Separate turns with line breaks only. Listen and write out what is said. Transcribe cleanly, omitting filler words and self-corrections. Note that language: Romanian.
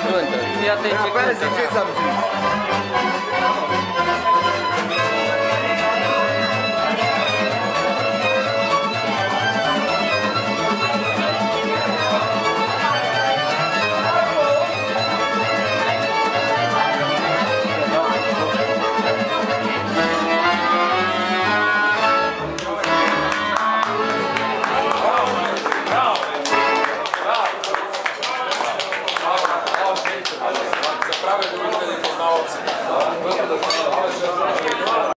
Cântă. Fii atent ce cântă.
Ce ți-am zis?